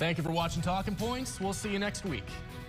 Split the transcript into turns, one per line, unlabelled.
Thank you for watching Talking Points. We'll see you next week.